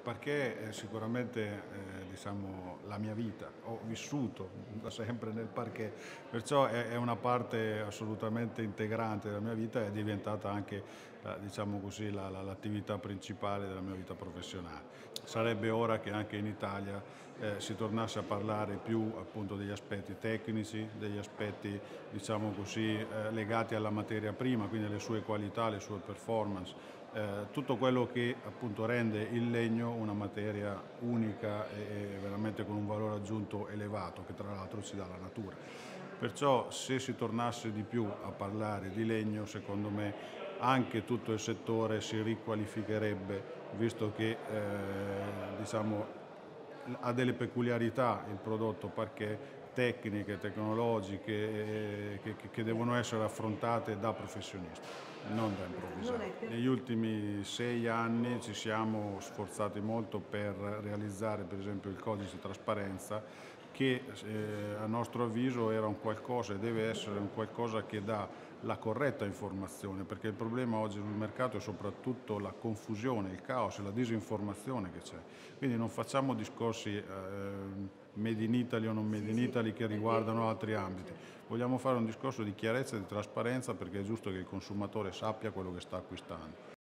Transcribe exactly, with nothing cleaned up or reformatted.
parquet è sicuramente eh, diciamo, la mia vita, ho vissuto da sempre nel parquet, perciò è, è una parte assolutamente integrante della mia vita e è diventata anche eh, diciamo così, la- la- l'attività principale della mia vita professionale. Sarebbe ora che anche in Italia eh, si tornasse a parlare più appunto degli aspetti tecnici, degli aspetti diciamo così, eh, legati alla materia prima, quindi alle sue qualità, alle sue performance, eh, tutto quello che appunto rende il legno una materia unica e, e veramente con un valore aggiunto elevato, che tra l'altro ci dà la natura. Perciò se si tornasse di più a parlare di legno, secondo me anche tutto il settore si riqualificherebbe, visto che eh, diciamo, ha delle peculiarità il prodotto perché tecniche, tecnologiche eh, che, che- che devono essere affrontate da professionisti, non da improvvisati. Negli ultimi sei anni ci siamo sforzati molto per realizzare per esempio il codice di trasparenza che eh, a nostro avviso era un qualcosa e deve essere un qualcosa che dà la corretta informazione, perché il problema oggi sul mercato è soprattutto la confusione, il caos e la disinformazione che c'è. Quindi non facciamo discorsi eh, made in Italy o non made in Italy che riguardano altri ambiti. Vogliamo fare un discorso di chiarezza e di trasparenza perché è giusto che il consumatore sappia quello che sta acquistando.